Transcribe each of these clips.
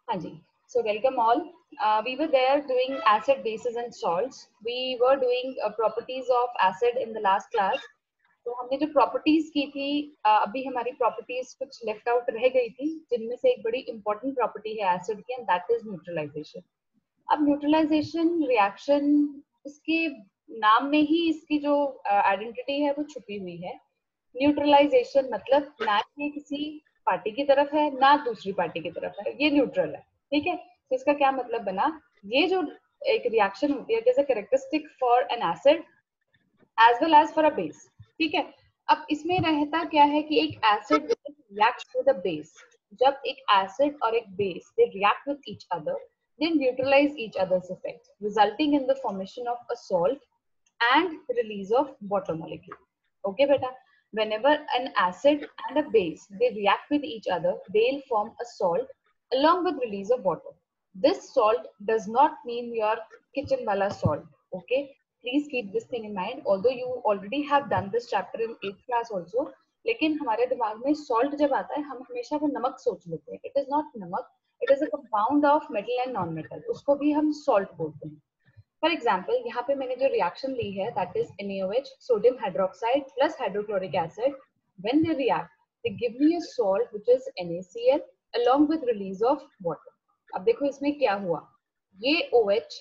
हाँ जी. So welcome all. We were there doing acid, bases and salts. We were doing properties of acid in the last class. तो हमने जो properties की थी, अभी हमारी प्रॉपर्टीज कुछ लेफ्ट आउट रह गई थी, जिनमें से एक बड़ी इंपॉर्टेंट प्रॉपर्टी है एसिड की, एंड दैट इज न्यूट्रलाइजेशन. अब न्यूट्रलाइजेशन रिएक्शन, इसके नाम में ही इसकी जो आइडेंटिटी है वो छुपी हुई है. न्यूट्रलाइजेशन मतलब ना ये किसी पार्टी की तरफ है ना दूसरी पार्टी की तरफ है, ये न्यूट्रल है. ठीक है. तो इसका क्या मतलब बना, ये जो एक रिएक्शन होती है, it is a characteristic for an acid as well as for a base. ठीक है. अब इसमें रहता क्या है कि एक acid react with a base. जब एक एसिड और एक base they react with each other, they neutralize each other's effects, resulting in the formation of a salt and release of water molecule. Okay, beta. Whenever an acid and a base they react with each other, they'll form a salt along with release of water. This salt does not mean your kitchen wala salt. Okay, please keep this thing in mind. Although you already have done this chapter in 8th class also, लेकिन हमारे दिमाग में salt जब आता है हम हमेशा वो नमक सोच लेते हैं. It is not namak, it is a compound of metal and non metal, उसको भी हम सॉल्ट बोलते हैं. फॉर एग्जाम्पल यहाँ पे मैंने जो रिएक्शन ली है that is NaOH, sodium hydroxide plus hydrochloric acid. When they react they give me a salt which is NaCl along with release of water. अब देखो इसमें क्या हुआ, ये OH,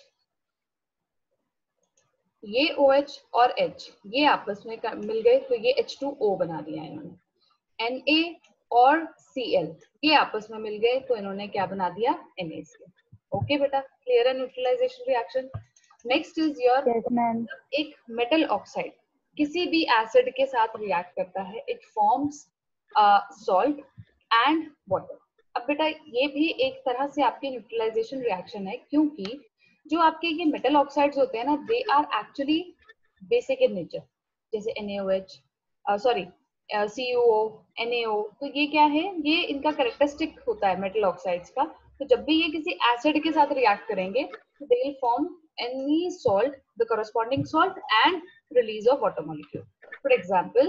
ये OH और H ये आपस में मिल गए तो ये H2O बना दिया इन्होंने. Na और Cl ये आपस में मिल गए तो इन्होंने क्या बना दिया, NaCl. ओके बेटा, क्लियर है neutralisation reaction. Next is your, Yes, ma'am. एक मेटल ऑक्साइड किसी भी एसिड के साथ रिएक्ट करता है, it forms salt and water. अब बेटा ये भी एक तरह से आपकी न्यूट्रलाइजेशन रिएक्शन है, क्योंकि जो आपके ये मेटल ऑक्साइड्स होते हैं ना, they are actually basic in nature. जैसे NaOH, सॉरी CuO, NaO, तो ये क्या है, ये इनका कैरेक्टरिस्टिक होता है मेटल ऑक्साइड्स का. तो जब भी ये किसी एसिड के साथ रिएक्ट करेंगे तो they will form any salt, the corresponding salt and release of water molecule. For example,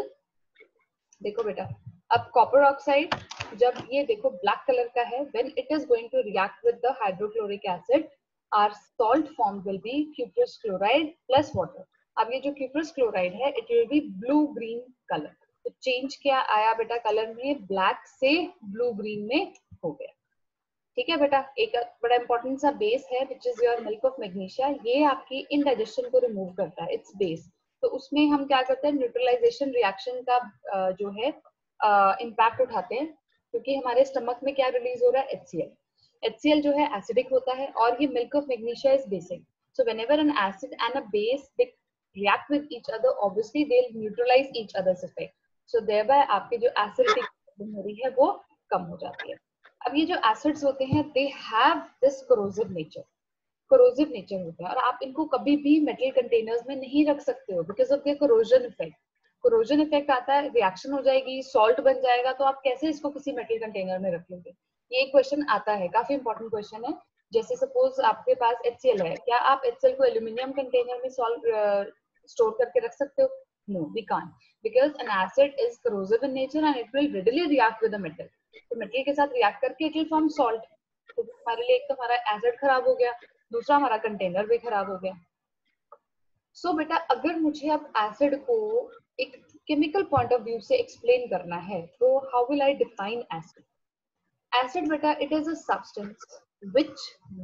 देखो बेटा, अब कॉपर ऑक्साइड जब ये देखो ब्लैक कलर का है, when it is going to react with the hydrochloric acid, our salt form will be cuprous chloride plus water. अब ये जो cuprous chloride है, it will be blue green color. तो चेंज क्या आया बेटा कलर में, ब्लैक से ब्लू ग्रीन में हो गया. ठीक है बेटा. एक बड़ा इंपॉर्टेंट सा बेस है which is your milk of magnesia. ये आपकी इनडाइजेशन को रिमूव करता है, इट्स बेस. तो उसमें हम क्या करते हैं, न्यूट्रलाइजेशन रिएक्शन का जो है इम्पैक्ट उठाते हैं, क्योंकि हमारे स्टमक में क्या रिलीज हो रहा है, HCl. HCl जो है एसिडिक होता है और ये milk of magnesia is basic. So whenever an acid and a base they react with each other, obviously they will neutralize each other's effect. So thereby आपके जो एसिडिटी प्रॉब्लम हो रही है वो कम हो जाती है. अब ये जो एसिड्स होते हैं they have this corrosive nature, corrosive nature होता है, और आप इनको कभी भी मेटल कंटेनर्स में नहीं रख सकते हो because of the corrosion effect. Corrosion effect आता है, रिएक्शन हो जाएगी, सॉल्ट बन जाएगा, तो आप कैसे इसको किसी मेटल कंटेनर में रखोगे. ये एक क्वेश्चन आता है, काफी इंपॉर्टेंट क्वेश्चन है. जैसे सपोज आपके पास HCl है, क्या आप HCl को एल्यूमिनियम कंटेनर में स्टोर करके रख सकते हो? No, we can't, because an acid is corrosive in nature and it will readily react with the metal. तो मेटल के साथ रिएक्ट करके इट विल फॉर्म सॉल्ट. तो हमारे लिए एक तो हमारा एसिड खराब हो गया, दूसरा हमारा कंटेनर भी खराब हो गया. सो बेटा अगर मुझे अब एसिड को एक केमिकल पॉइंट ऑफ व्यू से एक्सप्लेन करना है तो how will I define acid. Acid बेटा it is a substance which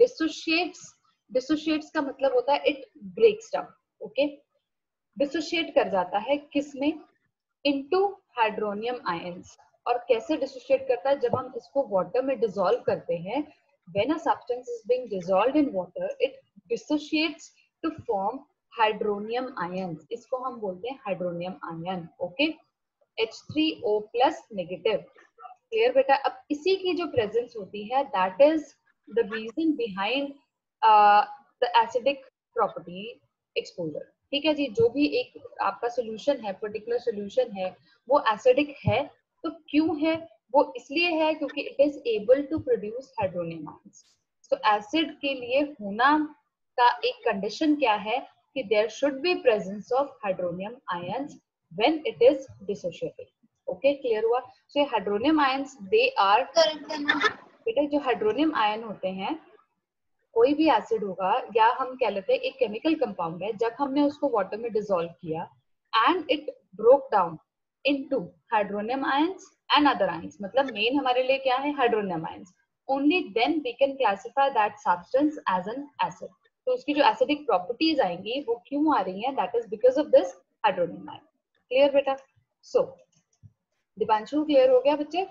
dissociates का मतलब होता है it breaks down. Okay, dissociate कर जाता है किसमें, इनटू हाइड्रोनियम आयंस. और कैसे डिसोशिएट करता है, जब हम इसको वाटर में डिसॉल्व करते हैं, when a substance is being dissolved in water it dissociates to form hydronium ions. इसको हम बोलते हैं hydronium ion. Okay, H3O plus negative. Clear बेटा. अब इसी की जो प्रेजेंस होती है that is the reason behind the acidic property exposure. ठीक है जी, जो भी एक आपका सोल्यूशन है, पर्टिकुलर सोल्यूशन है, वो एसिडिक है, तो क्यों है, वो इसलिए है क्योंकि it is able to produce hydronium ions. तो एसिड के लिए होना का एक कंडीशन क्या है कि there should be presence of hydronium ions when it is dissociated. Okay, clear हुआ. So hydronium ions they are, Correct है ना? बेटा जो हाइड्रोनियम आयन होते हैं, कोई भी एसिड होगा या हम कह लेते हैं एक केमिकल कंपाउंड है, जब हमने उसको वाटर में डिसॉल्व किया and it broke down into hydronium ions and other ions, मतलब मेन हमारे लिए क्या है, hydronium ions, only then we can classify that substance as an acid. तो उसकी जो एसिडिक प्रॉपर्टीज आएंगी वो क्यों आ रही हैं, that is because of this hydronium ion. Clear बेटा? सो दीपांशु क्लियर हो गया बच्चे?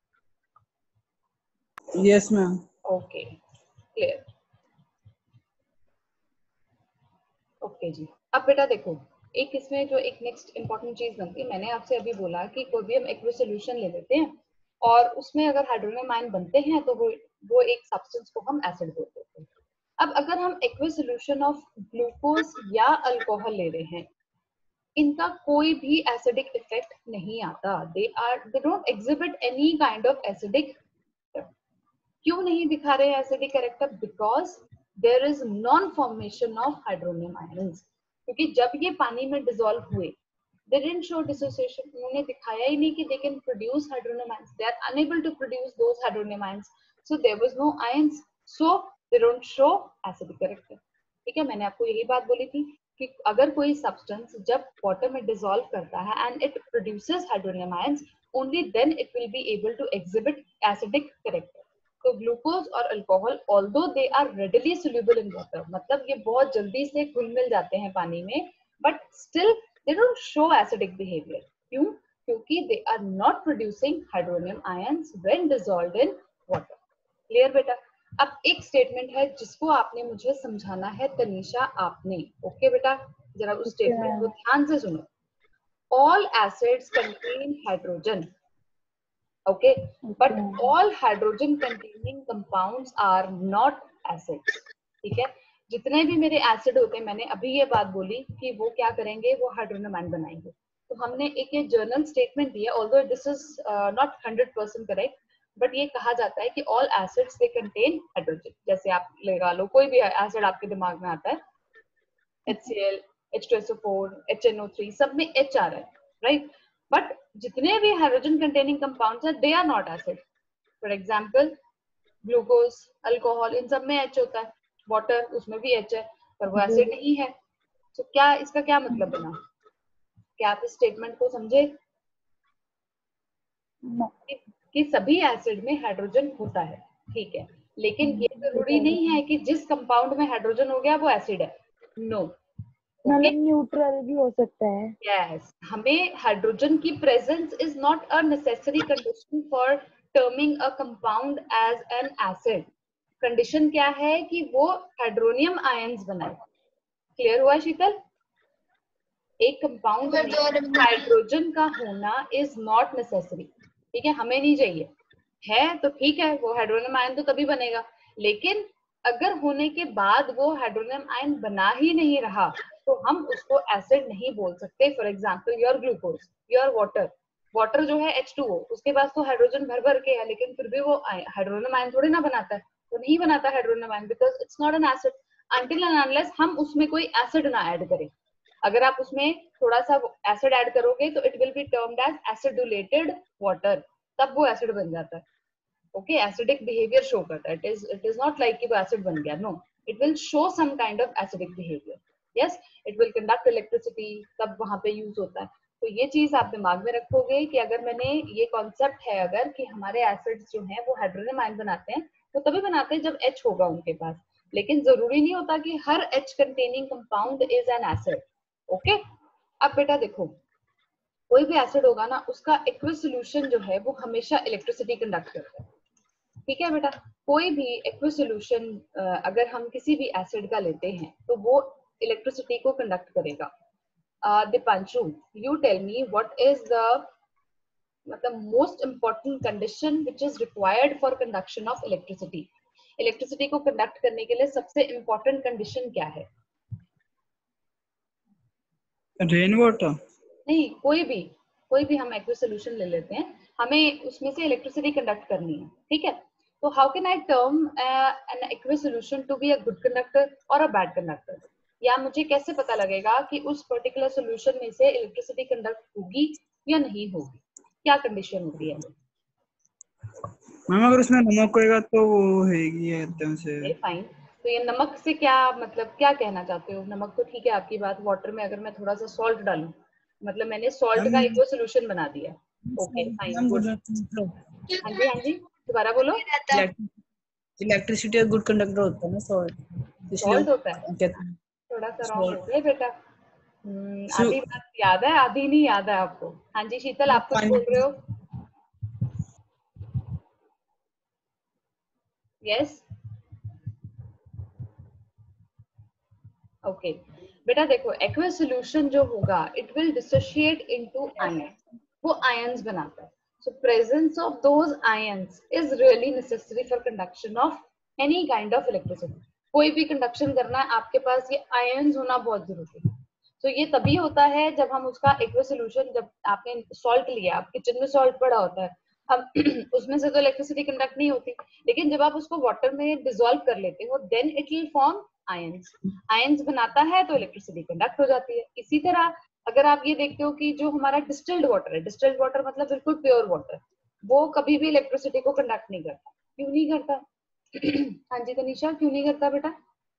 Yes ma'am. Okay clear. Okay जी। अब बेटा देखो, एक इसमें जो एक नेक्स्ट इंपॉर्टेंट चीज बनती है, मैंने आपसे अभी बोला कि कोई भी हम एक्वस सॉल्यूशन ले लेते हैं और उसमें अगर हाइड्रोनियम आयन बनते हैं तो वो एक सब्सटेंस को हम एसिड बोल देते हैं। अब अगर हम एक्वस सॉल्यूशन ऑफ ग्लूकोज या अल्कोहल ले रहे हैं, इनका कोई भी एसिडिक इफेक्ट नहीं आता, they don't exhibit any kind of acidic. क्यों नहीं दिखा रहे acidic character? Because there is non formation of hydronium ions, क्योंकि जब ये पानी में डिसॉल्व हुए they didn't show dissociation, उन्होंने दिखाया ही नहीं कि they can produce hydronium ions, they are unable to produce those hydronium ions, so there was no ions, so they don't show acidic character। ठीक है, मैंने आपको यही बात बोली थी कि अगर कोई सब्सटेंस जब वाटर में डिसॉल्व करता है and it produces hydronium ions, only then it will be able to exhibit acidic character. तो ग्लूकोज और alcohol although they are readily soluble in water, मतलब ये बहुत जल्दी से घुल मिल जाते हैं पानी में, but still they don't show acidic behavior। क्यों? क्योंकि they are not producing hydronium ions when dissolved in water। Clear बेटा? अब एक स्टेटमेंट है जिसको आपने मुझे समझाना है तनीषा, आपने। ओके बेटा, जरा उस स्टेटमेंट को ध्यान से सुनो। all acids contain hydrogen, okay, but all hydrogen containing compounds are not acids। ठीक है, जितने भी मेरे एसिड होते हैं, मैंने अभी ये बात बोली कि वो क्या करेंगे, वो हाइड्रोनियम आयन बनाएंगे। तो हमने एक ये जर्नल स्टेटमेंट दिया, although this is not 100% correct, but ये कहा जाता है कि all acids they contain hydrogen. जैसे आप लगा लो कोई भी एसिड आपके दिमाग में आता है, HCl, H2SO4, HNO3, सब में H आ रहा है, राइट? बट जितने भी हाइड्रोजन कंटेनिंग कंपाउंड्स हैं, they are not acid. For example glucose, alcohol, इन सब में H होता है, वाटर उसमें भी H है, पर वो एसिड नहीं है। तो क्या इसका क्या मतलब बना? क्या आप इस स्टेटमेंट को समझे कि सभी एसिड में हाइड्रोजन होता है? ठीक है, लेकिन ये जरूरी नहीं है कि जिस कंपाउंड में हाइड्रोजन हो गया वो एसिड है। नो, मतलब न्यूट्रल भी हो सकता है। यस, हमें हाइड्रोजन की presence is not a necessary condition for terming a compound as an acid. Condition क्या है कि वो हाइड्रोनियम आयंस बनाए। क्लियर हुआ शीतल? एक कंपाउंड में हाइड्रोजन का होना इज नॉट नेसेसरी। ठीक है, हमें नहीं चाहिए, है तो ठीक है, वो हाइड्रोनियम आयन तो तभी बनेगा, लेकिन अगर होने के बाद वो हाइड्रोनियम आयन बना ही नहीं रहा तो हम उसको एसिड नहीं बोल सकते। For example your glucose, your water, water जो है H2O, उसके पास तो हाइड्रोजन भर भर के है, लेकिन फिर भी वो हाइड्रोनियम आयन थोड़ी ना बनाता है, वो नहीं बनाता hydronium ion, because it's not an acid until and unless हम उसमें कोई एसिड ना ऐड करें। अगर आप उसमें थोड़ा सा एसिड ऐड करोगे तो it will be termed as acidulated water, तब वो एसिड बन जाता है। ओके, एसिडिक बिहेवियर शो करता है, इट इज नॉट लाइक कि वो एसिड बन गया, no, it will show some kind of acidic behaviour. Yes, it will conduct electricity, तब वहां पे यूज होता है। तो ये चीज आप दिमाग में रखोगे कि अगर मैंने ये कॉन्सेप्ट है अगर कि हमारे एसिड्स जो हैं वो हाइड्रोनियम आयन बनाते हैं, तो तभी बनाते हैं जब H होगा उनके पास, लेकिन जरूरी नहीं होता कि हर H containing compound is an acid. Okay, अब बेटा देखो, कोई भी एसिड होगा ना, उसका एक्वस सॉल्यूशन जो है वो हमेशा इलेक्ट्रिसिटी कंडक्ट करता है। ठीक है बेटा, कोई भी एक्वस सॉल्यूशन अगर हम किसी भी एसिड का लेते हैं तो वो इलेक्ट्रिसिटी को कंडक्ट करेगा। Deepanshu, you tell me what is the मतलब most important condition which is required for conduction of electricity. Electricity को कंडक्ट करने के लिए सबसे इंपॉर्टेंट कंडीशन क्या है? Rain water? नहीं, कोई भी हम एक्वस सॉल्यूशन ले लेते हैं, हमें उसमें से इलेक्ट्रिसिटी कंडक्ट करनी है। ठीक है, तो how can I term an aqueous solution to be a good conductor और अ बैड कंडक्टर? या मुझे कैसे पता लगेगा कि उस पर्टिकुलर सॉल्यूशन में से इलेक्ट्रिसिटी कंडक्ट होगी या नहीं होगी? क्या कंडीशन होती है? मैम अगर उसमें नमक होएगा तो वो होएगी एकदम से। फाइन। तो ये नमक से क्या मतलब क्या कहना चाहते हो? नमक तो ठीक है आपकी बात, वाटर में अगर मैं थोड़ा सा सॉल्ट डालूं, मतलब मैंने सॉल्ट का मैम एक सोल्यूशन बना दिया। Okay fine, ma'am good. हाँ जी, हाँ जी, दोबारा बोलो। इलेक्ट्रिसिटी का गुड कंडक्टर होता है ना सॉल्ट, इसलिए वो सॉल्ट होता है? कहते हैं थोड़ा सा रॉन्ग हो सॉल्ट। गया बेटा। आधी बात याद है, आधी नहीं याद है आपको। हाँ जी शीतल, आप कुछ बोल रहे हो? Yes, okay. बेटा देखो, एक्वस सॉल्यूशन जो होगा it will dissociate into ion, वो आयंस बनाता है। So presence of those ions is really necessary for conduction of any kind of electricity. कोई भी कंडक्शन करना है आपके पास ये आयंस होना बहुत जरूरी है। तो ये तभी होता है जब हम उसका एक्वस सॉल्यूशन, जब आपने सॉल्ट लिया, आप किचन में सॉल्ट पड़ा होता है, हम उसमें से तो इलेक्ट्रिसिटी कंडक्ट नहीं होती, लेकिन जब आप उसको वाटर में डिसॉल्व कर लेते हो then it will form ions. Ions बनाता है तो इलेक्ट्रिसिटी कंडक्ट हो जाती है। इसी तरह अगर आप ये देखते हो कि जो हमारा डिस्टिल्ड वाटर है, डिस्टिल्ड वाटर मतलब बिल्कुल प्योर वाटर, वो कभी भी इलेक्ट्रिसिटी को कंडक्ट नहीं करता। क्यों नहीं करता? हाँ जी तनिषा, क्यों नहीं करता बेटा?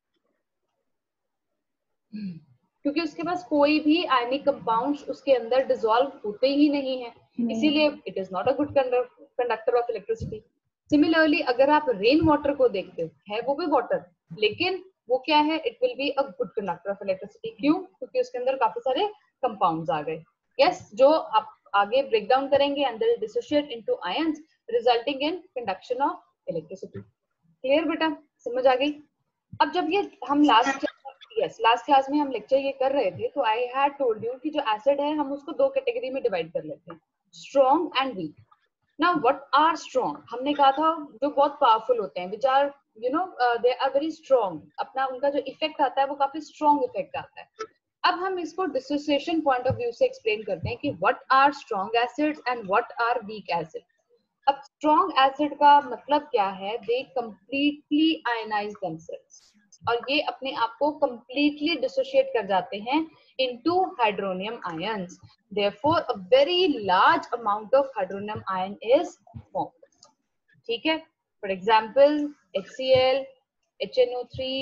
क्योंकि उसके पास कोई भी आयनिक कंपाउंड्स उसके अंदर डिसॉल्व होते ही नहीं है, इसीलिए it is not a good conductor of electricity. Similarly अगर आप रेन वाटर को देखते हो, है वो भी वाटर, लेकिन वो क्या है, it will be a good conductor of electricity. क्यों? क्योंकि उसके अंदर काफी सारे कंपाउंड्स आ गए। यस, जो आप आगे ब्रेक डाउन करेंगे and they dissociate into ions resulting in conduction of electricity. Clear बेटा, समझ आ गई? अब जब ये हम लास्ट क्लास में हम लेक्चर ये कर रहे थे, तो आई हैड टोल्ड यू कि जो एसिड है हम उसको दो कैटेगरी में डिवाइड कर लेते हैं, strong and weak. Now what are strong? हमने कहा था जो बहुत पावरफुल होते हैं, which are you know they are very strong, अपना उनका जो इफेक्ट आता है वो काफी स्ट्रॉन्ग इफेक्ट आता है। अब हम इसको डिसोसिएशन पॉइंट ऑफ व्यू से एक्सप्लेन करते हैं कि what are strong acids and what are weak acid. अब स्ट्रॉन्ग एसिड का मतलब क्या है? दे कंप्लीटली आयनाइज देमसेल्व्स, और ये अपने आप को कंप्लीटली डिसोशिएट कर जाते हैं into hydronium ions. Therefore a very large amount of hydronium ion is formed. ठीक है, for example HCl, HNO3,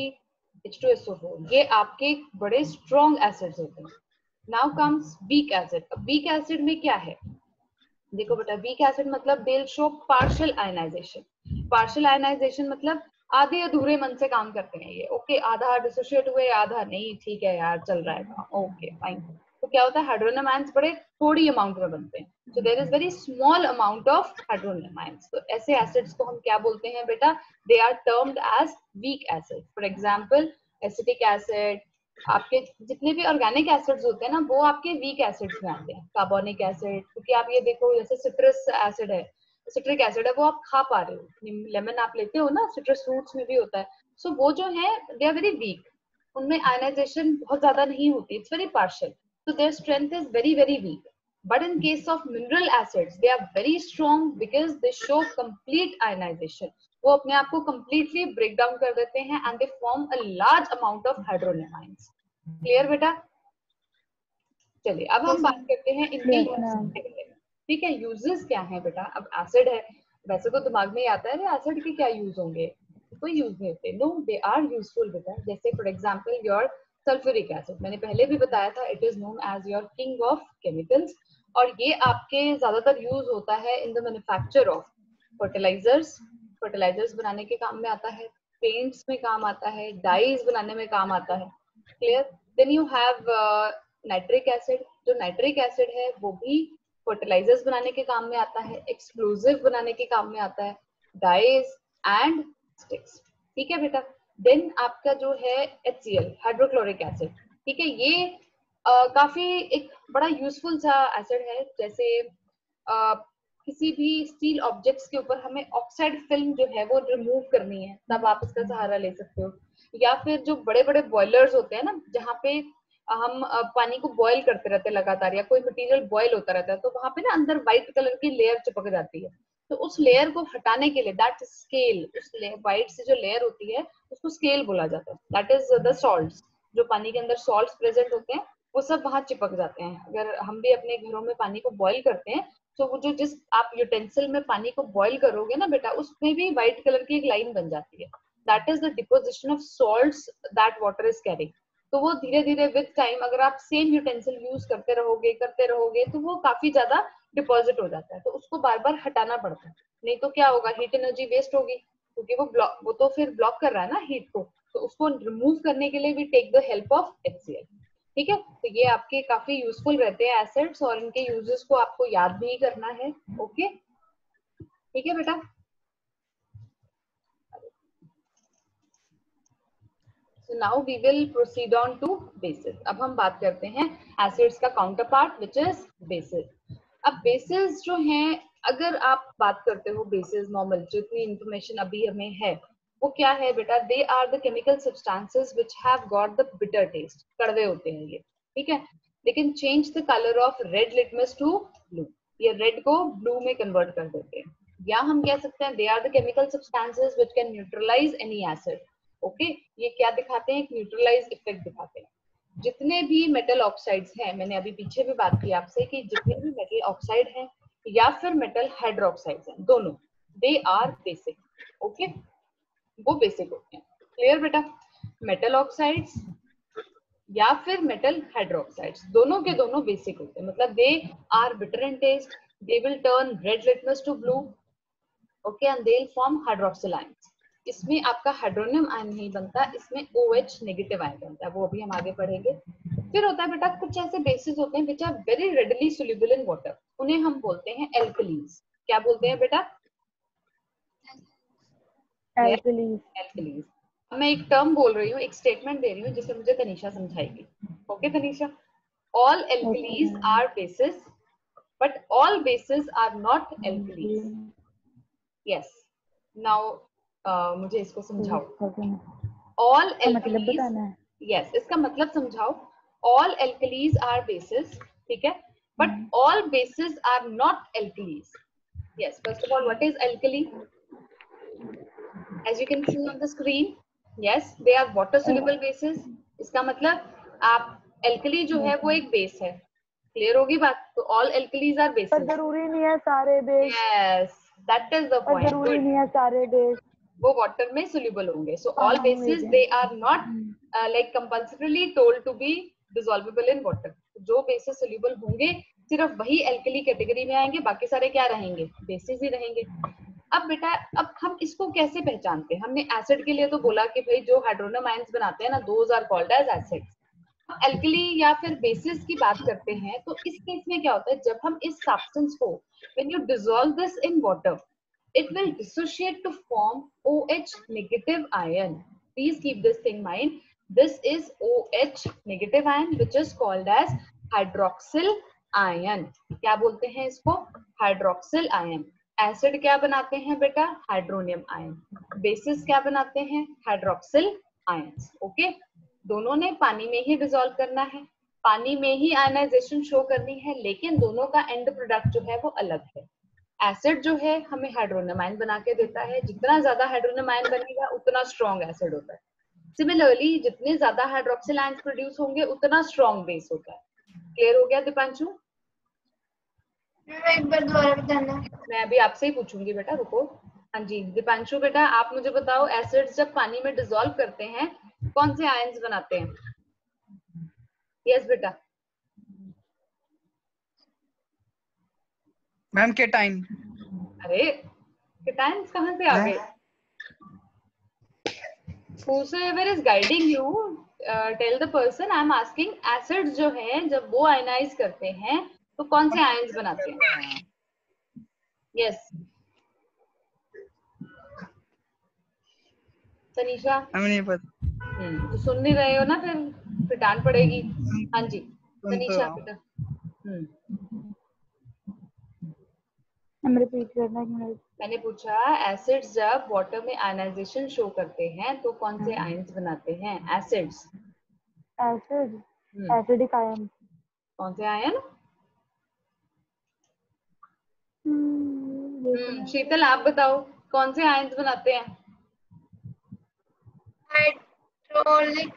H2SO4, ये आपके बड़े स्ट्रॉन्ग एसिड्स होते हैं। Now comes weak acid. अब वीक एसिड में क्या है? देखो बेटा, वीक एसिड मतलब they show partial ionization. Partial ionization मतलब आधे अधूरे मन से काम करते हैं ये। ओके, आधा डिसोशिएट हुए, आधा नहीं, ठीक है यार चल रहा है काम, ओके फाइन। तो क्या होता है, हाइड्रोनियम आयंस बड़े थोड़ी अमाउंट में बनते हैं, so there is very small amount of hydronium ions. तो ऐसे एसिड्स को हम क्या बोलते हैं बेटा? They are termed as weak acid. For example acetic acid, आपके जितने भी ऑर्गेनिक एसिड्स होते हैं ना, वो आपके वीक एसिड्स में आते हैं। कार्बोनिक एसिड, क्योंकि आप ये देखो जैसे सिट्रस एसिड है, सिट्रिक एसिड है, वो आप खा पा रहे हो, लेमन आप लेते हो ना, सिट्रस फ्रूट्स में भी होता है। सो वो जो है दे आर वेरी वीक, उनमें आयनाइजेशन बहुत ज्यादा नहीं होती, it's very partial, so their strength is very very weak. But in case of mineral acids, they are very strong because they show complete ionization. वो अपने आप को completely break down कर देते हैं and they form a large amount of hydrogen ions. Clear बेटा? चलिए अब हम बात करते हैं इनके uses के बारे में। ठीक है, uses क्या है बेटा? अब एसिड है, वैसे तो दिमाग में ही आता है एसिड के क्या यूज होंगे, कोई यूज नहीं होते। नो, दे आर यूजफुल बेटा। जैसे for example your sulphuric acid, मैंने पहले भी बताया था, it is known as your king of chemicals, और ये आपके ज्यादातर यूज होता है in the manufacture of fertilisers. Fertilisers बनाने के काम में आता है, पेंट्स में काम आता है, डाइज बनाने में काम आता है। Clear? Then you have nitric acid. जो नाइट्रिक एसिड है वो भी फर्टिलाइजर्स बनाने के काम में आता है, एक्सप्लोजिव बनाने के काम में आता है, डाइज एंड स्टिक्स। ठीक है बेटा? देन आपका जो है HCl, हाइड्रोक्लोरिक एसिड। ठीक है, ये काफी एक बड़ा यूजफुल सा एसिड है। जैसे किसी भी स्टील ऑब्जेक्ट्स के ऊपर हमें ऑक्साइड फिल्म जो है वो रिमूव करनी है, तब आप इसका सहारा ले सकते हो। या फिर जो बड़े बड़े बॉयलर्स होते हैं ना, जहाँ पे हम पानी को बॉयल करते रहते हैं लगातार, या कोई मटेरियल बॉयल होता रहता है, तो वहां पे ना अंदर व्हाइट कलर की लेयर चिपक जाती है। तो उस लेयर को हटाने के लिए, दैट स्केल, उस व्हाइट से जो लेयर होती है उसको स्केल बोला जाता है। दैट इज द सॉल्ट्स, जो पानी के अंदर सॉल्ट्स प्रेजेंट होते हैं वो सब वहां चिपक जाते हैं। अगर हम भी अपने घरों में पानी को बॉईल करते हैं तो वो जो जिस आप यूटेंसिल में पानी को बॉईल करोगे ना बेटा, उसमें भी व्हाइट कलर की एक लाइन बन जाती है, that is the deposition of salts that water is carrying. तो वो धीरे धीरे विद टाइम अगर आप सेम यूटेंसिल यूज करते रहोगे तो वो काफी ज्यादा डिपॉजिट हो जाता है, तो उसको बार बार हटाना पड़ता है, नहीं तो क्या होगा, हीट एनर्जी वेस्ट होगी, क्योंकि वो तो फिर ब्लॉक कर रहा है ना हीट को, तो उसको रिमूव करने के लिए we take the help of HCl। ठीक है, तो ये आपके काफी यूजफुल रहते हैं एसिड्स, और इनके यूजेस को आपको याद भी करना है। ओके, ठीक है बेटा। So now we will proceed on to bases. अब हम बात करते हैं एसिड्स का counter part which is bases. अब बेसिस जो हैं, अगर आप बात करते हो बेसिस नॉर्मल जितनी इंफॉर्मेशन अभी हमें है वो क्या है बेटा, they are the chemical substances which have got the bitter taste, कड़वे होते हैं ये, ठीक है, लेकिन change the colour of red litmus to blue, ये रेड को ब्लू में कन्वर्ट कर देते हैं, या हम कह सकते हैं they are the chemical substances which can neutralise any acid. Okay, ये क्या दिखाते हैं, एक न्यूट्रलाइज इफेक्ट दिखाते हैं। जितने भी मेटल ऑक्साइड्स हैं, मैंने अभी पीछे भी बात की आपसे कि जितने भी मेटल ऑक्साइड हैं या फिर मेटल हाइड्रोक्साइड्स हैं, दोनों दे आर बेसिक। ओके, वो बेसिक होते हैं। क्लियर बेटा, मेटल ऑक्साइड्स या फिर मेटल हाइड्रोक्साइड्स दोनों के दोनों बेसिक होते हैं, मतलब they are bitter in taste, they will turn red litmus to blue, okay, and they will form hydroxyl ions. इसमें आपका हाइड्रोनियम आयन नहीं बनता, इसमें OH नेगेटिव आयन बनता है, वो अभी हम आगे पढ़ेंगे। फिर होता है बेटा कुछ ऐसे बेसिस होते हैं which are very readily soluble in water, उन्हें हम बोलते हैं एल्कलीज। क्या बोलते हैं बेटा, एल्कलीज। एल्कलीज। मैं एक टर्म बोल रही हूँ, एक स्टेटमेंट दे रही हूँ जिसे मुझे तनीषा समझाएगी। Okay Tanisha, all alkalis are bases but all bases are not alkalis. Yes, now मुझे इसको समझाओ। ऑल मतलब एल्कलीज, बताना है। यस, इसका मतलब समझाओ। ऑल एल्कलीज आर बेसिस, ठीक है, but all bases are not alkalis. Yes, first of all what is alkali? as you can see on the screen, yes, they are water soluble bases। इसका मतलब आप alkali जो है वो एक base है। क्लियर होगी बात? तो ऑल एल्कलीज आर पर बेसिस। जरूरी नहीं है सारे base. Yes, that is the पर पॉइंट। जरूरी गुड, नहीं है सारे बेस। वो वाटर में सोल्यूबल होंगे। सो ऑल हाँ bases they are not like compulsorily told to be dissolvable in water. जो बेसिस सोल्यूबल होंगे सिर्फ वही एल्कली कैटेगरी में आएंगे, बाकी सारे क्या रहेंगे, बेसिस ही रहेंगे। अब बेटा, अब हम इसको कैसे पहचानते हैं? हमने एसिड के लिए तो बोला कि भाई जो हाइड्रोनियम आयंस बनाते हैं ना, those are called as acids. Alkali या फिर बेसिस की बात करते हैं तो इस केस में क्या होता है, जब हम इस सब्सटेंस को when you dissolve this in water, it will dissociate to form OH negative ion. Please keep this thing in mind. This is OH negative ion which is called as hydroxyl ion. क्या बोलते हैं इसको? Hydroxyl ion. Acid क्या बनाते हैं बेटा? Hydronium ion. Basis क्या बनाते हैं? Hydroxyl ions. ओके, दोनों ने पानी में ही डिसॉल्व करना है, पानी में ही आयनाइजेशन शो करनी है, लेकिन दोनों का एंड प्रोडक्ट जो है वो अलग है। एसिड जो है हमें हाइड्रोनियम आयन बना के देता है, जितना ज्यादा हाइड्रोनियम आयन बनेगा उतना स्ट्रॉन्ग एसिड होता है। सिमिलरली जितने ज्यादा हाइड्रोक्सिल आयंस प्रोड्यूस होंगे उतना स्ट्रॉन्ग बेस होता है। क्लियर हो गया दीपांशु? एक बार दोबारा बताना। मैं अभी आपसे ही पूछूंगी बेटा, रुको। हाँ जी दीपांशु बेटा, आप मुझे बताओ, एसिड्स जब पानी में डिसॉल्व करते हैं कौन से आयंस बनाते हैं? यस बेटा। Ma'am cation. अरे केटायंस कहाँ से आ गए? Whosoever is guiding you, tell the person I am asking, acids जो है जब वो आयनाइज करते हैं तो कौन से आयंस बनाते हैं? यस तनीषा। हमें नहीं पता। तो सुन नहीं रहे हो ना, फिर डांट पड़ेगी। हाँ जी तनीषा बेटा। हम रिपीट करना है। मैंने पूछा एसिड्स जब वाटर में आयनाइजेशन शो करते हैं तो कौन से आयंस बनाते हैं? एसिड्स। Acid, acidic ion. कौन से आयन? शीतल आप बताओ, कौन से आयंस बनाते हैं? हाइड्रोलिक।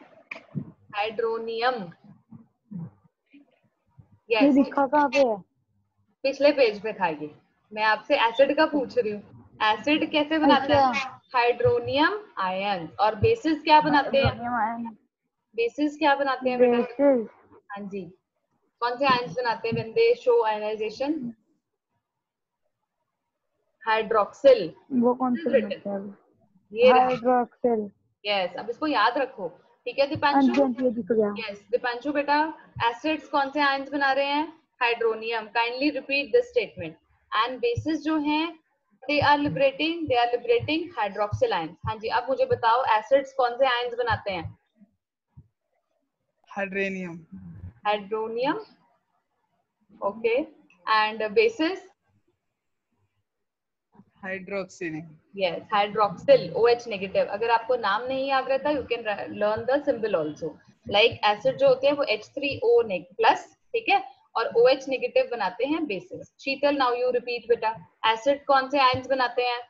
हाइड्रोनियम। ये यस, लिखा कहाँ पे है? पिछले पेज पे था ये। मैं आपसे एसिड का पूछ रही हूँ। एसिड कैसे बनाते हैं? Hydronium ion. और बेसिस क्या बनाते हैं? बेसिस क्या बनाते हैं बेटा? बेसिस हाँ जी, कौन से आयन्स बनाते हैं when they show ionisation? Hydroxyl. वो कौन से Written. बनते हैं? ये रहा। हाइड्रोक्सिल। यस, अब इसको याद रखो। ठीक है हाँ दीपांशु? जी, हाँ जी, ये दिख गया। यस दीपांशु बेटा, एसिड्स कौन से आयन्स बना रहे हैं? Hydronium. Kindly repeat this statement. And bases जो हैं they are liberating hydroxyl ions. हाँ जी, अब मुझे बताओ एसिड्स कौन से आयन्स बनाते हैं? Hydronium. Hydronium. Okay, and bases? Hydroxyl. Yes, hydroxyl, OH negative. अगर आपको नाम नहीं याद रहता, you can learn the symbol also. Like acid जो होते हैं वो H3O प्लस, ठीक है, और OH नेगेटिव बनाते हैं bases. Sheetal, now you repeat बेटा, एसिड कौन से आयन्स बनाते हैं?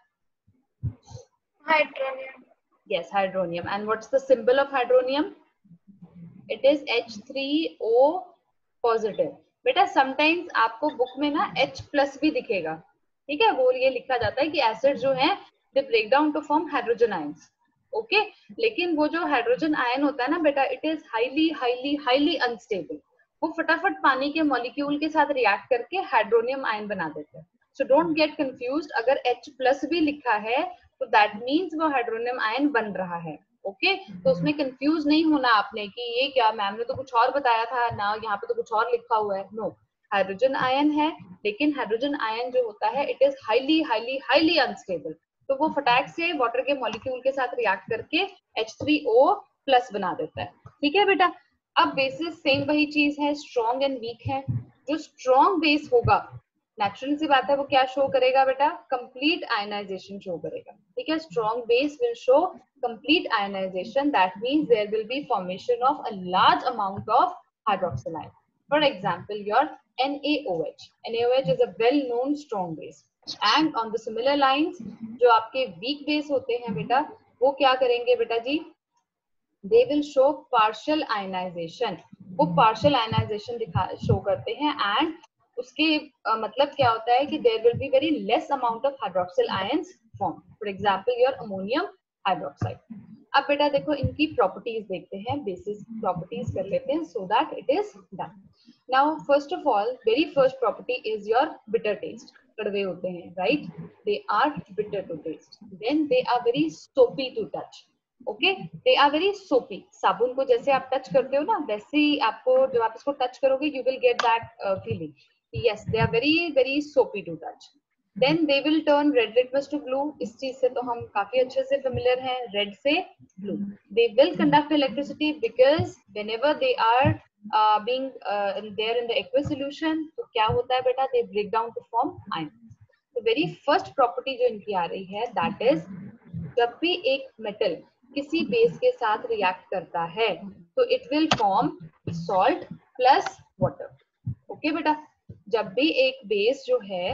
Hydronium. Yes, hydronium. And what's the symbol of hydronium? It is H3O positive. बेटा समटाइम्स आपको बुक में ना H प्लस भी दिखेगा, ठीक है, वो ये लिखा जाता है कि एसिड जो है they break down to form hydrogen ions. Okay, लेकिन वो जो हाइड्रोजन आयन होता है ना बेटा, it is highly highly highly unstable. वो फटाफट पानी के मॉलिक्यूल के साथ रिएक्ट करके हाइड्रोनियम आयन बना देते हैं। सो डोंट गेट कंफ्यूज्ड, अगर H प्लस भी लिखा है तो दैट मीन्स वो हाइड्रोनियम आयन बन रहा है। ओके, तो उसमें कंफ्यूज नहीं होना आपने कि ये क्या, मैम ने तो कुछ और बताया था ना, यहाँ पे तो कुछ और लिखा हुआ है। नो, हाइड्रोजन आयन है, लेकिन हाइड्रोजन आयन जो होता है it is highly highly highly unstable. तो वो फटाक से वाटर के मॉलिक्यूल के साथ रिएक्ट करके H3O प्लस बना देता है। ठीक है बेटा, अब बेसिस सेम वही चीज है, स्ट्रॉन्ग एंड वीक है। जो स्ट्रॉन्ग बेस होगा, नेचुरल सी बात है, वो क्या शो करेगा बेटा? कंप्लीट आयनाइजेशन शो करेगा। ठीक है, strong base will show complete ionization. That means there will be formation of a large amount of hydroxyl ion. For example, your NaOH. NaOH is a well-known strong base. And on the similar lines, जो आपके weak base होते हैं बेटा, वो क्या करेंगे बेटा जी? They will show partial ionization. वो partial ionization show करते हैं, and उसके मतलब क्या होता है कि there will be very less amount of hydroxyl ions formed. For example, your ammonium hydroxide. अब बेटा देखो इनकी प्रॉपर्टीज देखते हैं, बेसिस प्रॉपर्टीज कर लेते हैं so that it is done. Now first of all, very first property is your bitter taste. कड़वे होते हैं, right? They are bitter to taste. Then they are very soapy to touch. Okay, they are very soapy. साबुन को जैसे आप touch करते हो ना, वैसे ही आपको जब आप इसको टच करोगे you will get that feeling. Yes, they are very very soapy to touch. Then they will turn red litmus to blue. इस चीज से तो हम काफी अच्छे से familiar हैं, red से blue. They will conduct electricity because whenever they are being there in the aqueous solution, तो क्या होता है बेटा? They break down to form ion. तो very first property जो इनकी आ रही है that is, जब भी एक metal किसी base के साथ react करता है तो it will form salt plus water. Okay बेटा, जब भी एक base जो है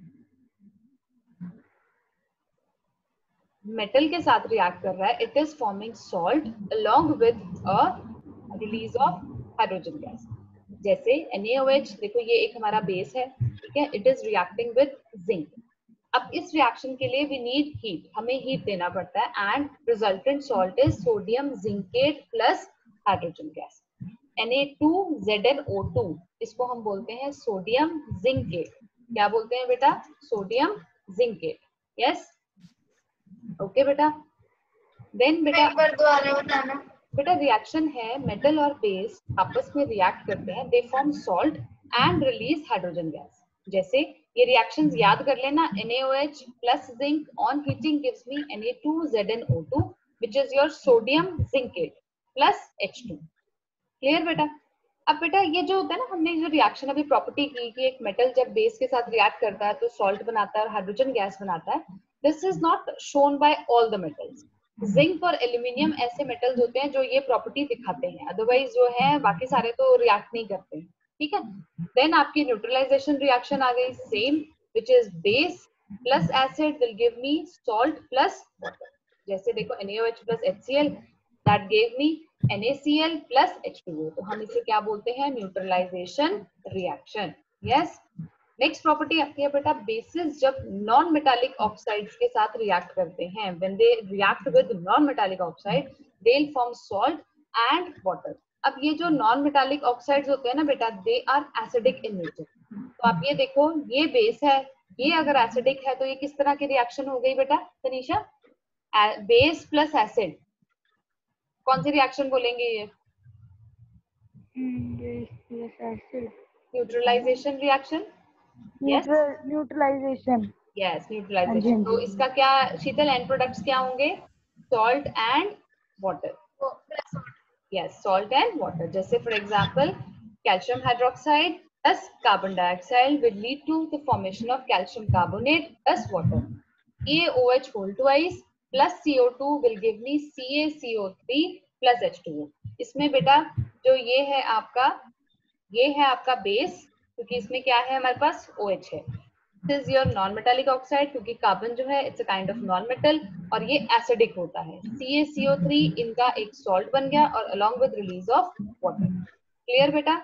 मेटल के साथ रिएक्ट कर रहा है, it is forming salt along with a release of hydrogen gas. जैसे NaOH, देखो ये एक हमारा बेस है, ठीक है, it is reacting with zinc. अब इस रिएक्शन के लिए वी नीड हीट, हमें हीट देना पड़ता है, and resultant salt is sodium zincate plus hydrogen gas. Na2ZnO2, इसको हम बोलते हैं सोडियम जिंकेट। क्या बोलते हैं बेटा? Sodium zincate. यस, ओके बेटा। देन बेटा एक बार दोबारा बताना। बेटा रिएक्शन है, मेटल और बेस आपस में रिएक्ट करते हैं, they form salt and release hydrogen gas. जैसे ये रिएक्शंस याद कर लेना, NaOH plus zinc on heating gives me Na2ZnO2 which is your sodium zincate plus H2। Clear बेटा? अब बेटा ये जो होता है ना, हमने जो रिएक्शन अभी प्रॉपर्टी की कि एक मेटल जब बेस के साथ रिएक्ट करता है तो सॉल्ट बनाता है और हाइड्रोजन गैस बनाता है, this is not shown by all the metals. Zinc और एल्यूमिनियम ऐसे मेटल्स होते हैं जो ये प्रॉपर्टी दिखाते हैं, अदरवाइज जो है बाकी सारे तो रिएक्ट नहीं करते हैं। ठीक है, देन आपकी न्यूट्रलाइजेशन रिएक्शन आ गई, same, which is base plus acid will give me salt plus water. जैसे देखो NaOH plus HCl that gave me NaCl plus H2O, तो हम इसे क्या बोलते हैं? Neutralisation reaction. Yes, next property आती है बेटा बेसिस जब नॉन मेटालिक ऑक्साइड्स के साथ रिएक्ट करते हैं, when they react with non metallic oxide they will form salt and water. अब ये जो नॉन मेटालिक ऑक्साइड्स होते हैं ना बेटा, they are acidic in nature. तो आप ये देखो, ये बेस है, ये अगर एसिडिक है तो ये किस तरह की रिएक्शन हो गई बेटा तनीषा? बेस प्लस एसिड, कौन सी रिएक्शन बोलेंगे ये? Neutralisation reaction. Yes neutralisation. Yes, neutralisation. तो इसका क्या शीतल एंड प्रोडक्ट्स क्या होंगे? Salt and water. Yes, salt and water. जैसे for example calcium hydroxide plus carbon dioxide will lead to the formation of calcium carbonate plus water. KOH whole twice plus CO2 will give me CaCO3 plus H2O. इसमें बेटा जो ये है आपका base, क्योंकि इसमें क्या है हमारे पास OH है। This is your non-metallic oxide, क्योंकि कार्बन जो है it's a kind of non-metal और ये एसिडिक होता है। CaCO3 इनका एक सॉल्ट बन गया और along with release of water. Clear बेटा?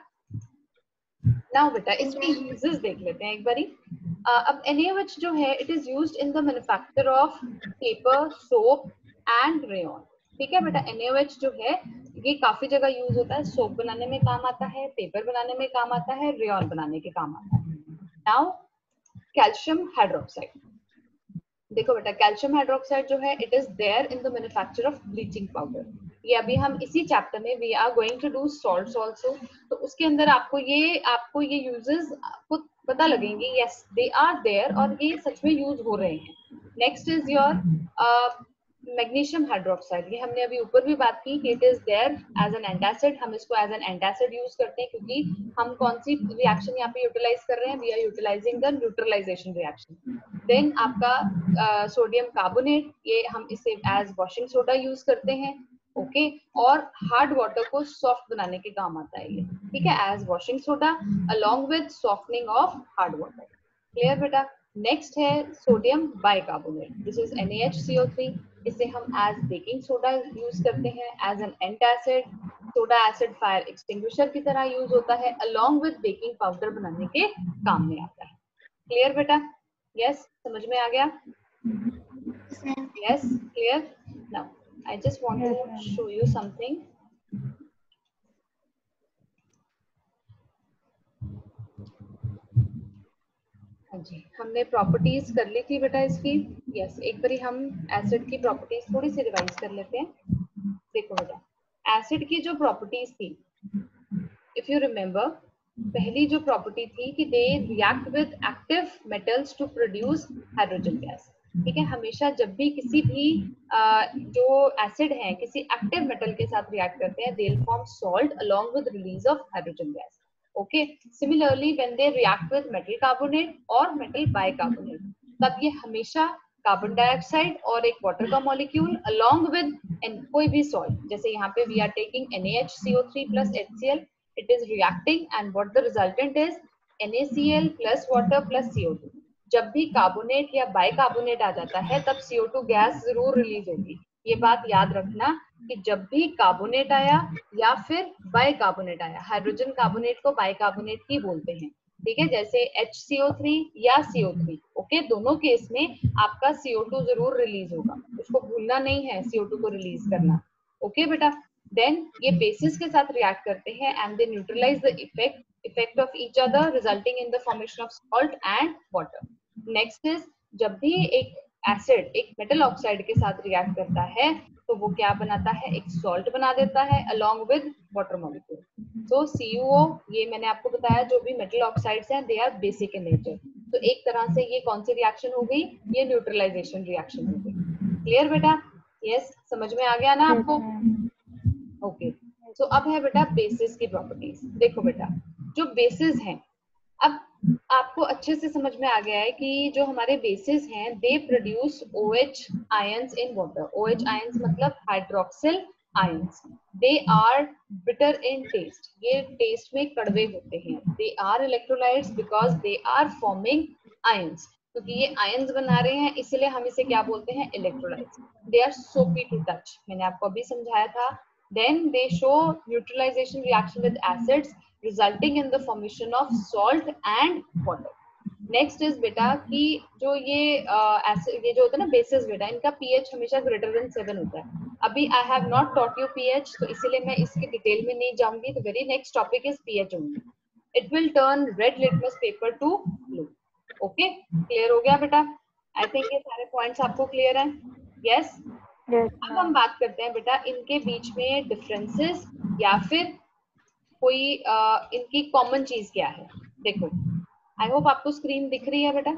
नाउ बेटा इसके यूजेस देख लेते हैं एक बारी। अब NaOH जो है it is used in the manufacture of paper, soap and rayon. ठीक है बेटा, NaOH जो है ये काफी जगह यूज होता है। सोप बनाने में काम आता है, पेपर बनाने में काम आता है, रेयन बनाने के काम आता है। नाउ कैल्शियम हाइड्रोक्साइड, देखो बेटा कैल्शियम हाइड्रोक्साइड जो है it is there in the manufacture of bleaching powder. ये अभी हम इसी चैप्टर में we are going to do salts also, तो उसके अंदर आपको ये यूजेस आपको पता लगेंगे। यस दे आर देयर और ये सच में यूज हो रहे हैं। Next is your magnesium hydroxide. ये हमने अभी ऊपर भी बात की कि it is there as an antacid. हम इसको एज एन एंटासिड यूज करते हैं क्योंकि हम कौन सी रिएक्शन यहाँ पे यूटिलाइज कर रहे हैं? We are utilising the neutralisation reaction. Then आपका सोडियम कार्बोनेट, ये हम इसे एज वॉशिंग सोडा यूज करते हैं। ओके और हार्ड वाटर को सॉफ्ट बनाने के काम आता है ये। ठीक है, as washing soda along with softening of hard water. Clear बेटा? नेक्स्ट है sodium bicarbonate, this is NaHCO3। इसे हम एज बेकिंग सोडा यूज करते हैं, as an antacid. Soda acid fire extinguisher की तरह यूज होता है, अलोंग विद बेकिंग पाउडर बनाने के काम में आता है। क्लियर बेटा? यस, समझ में आ गया? Yes, clear? Now I just want to show you something. हाँ जी, हमने प्रॉपर्टीज कर ली थी बेटा इसकी। यस, एक बारी हम एसिड की प्रॉपर्टीज थोड़ी सी रिवाइज कर लेते हैं। देखो बेटा, एसिड की जो प्रॉपर्टीज थी, इफ यू रिमेम्बर, पहली जो प्रॉपर्टी थी कि they react with active metals to produce hydrogen gas. ठीक है, हमेशा जब भी किसी भी जो एसिड है किसी एक्टिव मेटल के साथ रिएक्ट करते हैं, they will form salt along with release of hydrogen gas. Okay, similarly when they react with metal carbonate और मेटल बाइकार्बोनेट, तब ये हमेशा कार्बन डाइऑक्साइड और एक वाटर का मॉलिक्यूल अलोंग विद कोई भी सॉल्ट, जैसे यहाँ पे we are taking NaHCO3 plus HCl, it is reacting and what the resultant is NaCl plus water plus CO2। जब भी कार्बोनेट या बाइकार्बोनेट आ जाता है तब CO2 गैस जरूर रिलीज होगी। ये बात याद रखना कि जब भी कार्बोनेट आया या फिर बाइकार्बोनेट आया, हाइड्रोजन कार्बोनेट को बाइकार्बोनेट ही बोलते हैं। ठीक है, जैसे HCO3 या CO3, ओके, दोनों केस में आपका CO2 जरूर रिलीज होगा, उसको भूलना नहीं है CO2 को रिलीज करना। ओके बेटा, देन ये बेसिस के साथ रिएक्ट करते हैं and they neutralise the effect of each other resulting in the formation of salt and water. Next is जब भी एक एसिड एक मेटल ऑक्साइड के साथ रिएक्ट करता है तो वो क्या बनाता है? एक सॉल्ट बना देता है अलोंग विद वाटर मॉलिक्यूल। तो CuO, ये मैंने आपको बताया जो भी मेटल ऑक्साइड्स हैं they are basic in nature. तो एक तरह से ये कौन सी रिएक्शन हो गई? ये न्यूट्रलाइजेशन रिएक्शन हो गई। क्लियर बेटा? यस, समझ में आ गया ना आपको? ओके, सो अब है बेटा बेसिस की प्रॉपर्टीज। देखो बेटा, जो बेसिस हैं, अब आपको अच्छे से समझ में आ गया है कि जो हमारे बेसिस हैं they produce OH ions in water. OH ions मतलब hydroxyl ions. They are bitter in taste, ये टेस्ट में कड़वे होते हैं। They are electrolytes because they are forming ions, क्योंकि ये आयंस बना रहे हैं इसलिए हम इसे क्या बोलते हैं? Electrolytes. They are soapy to touch, मैंने आपको अभी समझाया था। Then they show neutralization reaction with acids resulting in the formation of salt and water. Next is बेटा कि जो ये जो होता है ना बेसिस बेटा, इनका पीएच हमेशा ग्रेटर देन 7 होता है। अभी I have not taught you pH, तो इसीलिए मैं इसके डिटेल में नहीं जाऊंगी। तो very next topic is pH only. It will turn red litmus paper to blue. Okay, clear हो गया बेटा? आई थिंक ये सारे पॉइंट्स आपको क्लियर हैं। यस, Yes, अब ma'am. हम बात करते हैं बेटा इनके बीच में डिफरेंसेस या फिर कोई इनकी कॉमन चीज क्या है। देखो, आई होप आपको स्क्रीन दिख रही है बेटा,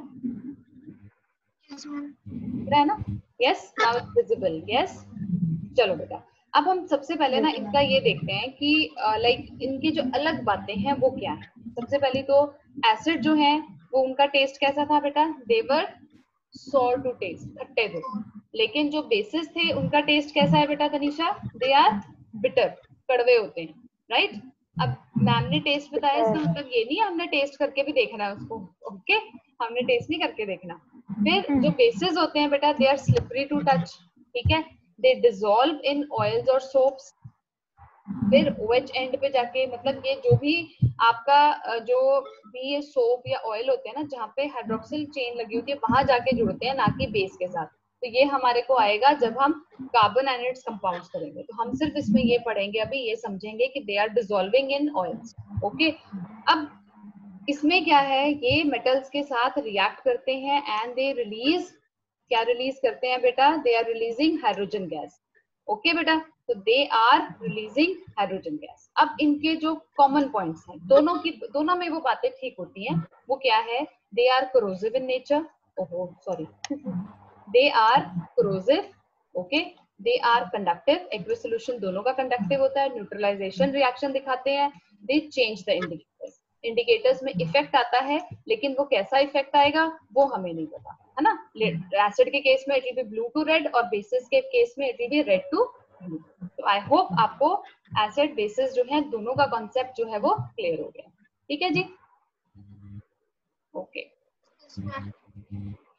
Yes, ma'am. दिख रहा है ना? Yes, now it's visible. Yes, चलो बेटा, अब हम सबसे पहले ना इनका ये देखते हैं कि लाइक इनकी जो अलग बातें हैं वो क्या है। सबसे पहली तो एसिड जो है वो उनका टेस्ट कैसा था बेटा? देवर सोर टू टेस्ट, खट्टे थे। लेकिन जो बेसिस थे उनका टेस्ट कैसा है बेटा तनीषा? दे आर बिटर, कड़वे होते हैं, राइट? अब मैम ने टेस्ट बताया, इसका मतलब ये नहीं हमने टेस्ट करके भी देखना है उसको। ओके, हमने टेस्ट नहीं करके देखना। फिर जो बेसिस होते हैं बेटा, they are slippery to touch, ठीक है? दे डिसॉल्व इन ऑयल्स और सोप्स। फिर OH एंड पे जाके, मतलब ये जो भी आपका जो भी ये सोप या ऑयल होते हैं ना, जहाँ पे हाइड्रोक्सिल चेन लगी होती है, वहां जाके जुड़ते हैं, ना कि बेस के साथ। तो ये हमारे को आएगा जब हम कार्बन एनाइड्स कंपाउंड्स करेंगे। तो हम सिर्फ इसमें ये पढ़ेंगे, अभी ये समझेंगे कि they are dissolving in oils. Okay, अब इसमें क्या है, ये मेटल्स के साथ रिएक्ट करते हैं एंड दे रिलीज, क्या रिलीज करते हैं बेटा? They are releasing hydrogen gas. Okay बेटा, तो they are releasing hydrogen gas. अब इनके जो कॉमन पॉइंट्स हैं, दोनों में वो बातें ठीक होती हैं। वो क्या है? They are corrosive in nature, ओहो sorry, they are corrosive. Okay, they are conductive, aqueous solution दोनों का कंडक्टिव होता है। न्यूट्रलाइजेशन रिएक्शन दिखाते हैं। They change the indicators, indicators में इफेक्ट आता है, लेकिन वो कैसा इफेक्ट आएगा वो हमें नहीं पता, है ना? एसिड के केस में it will be blue to red, और बेसिस के केस में it will be red to blue. तो आई होप आपको एसिड बेसिस जो है दोनों का कॉन्सेप्ट जो है वो क्लियर हो गया। ठीक है जी? Okay, Yes, ma'am.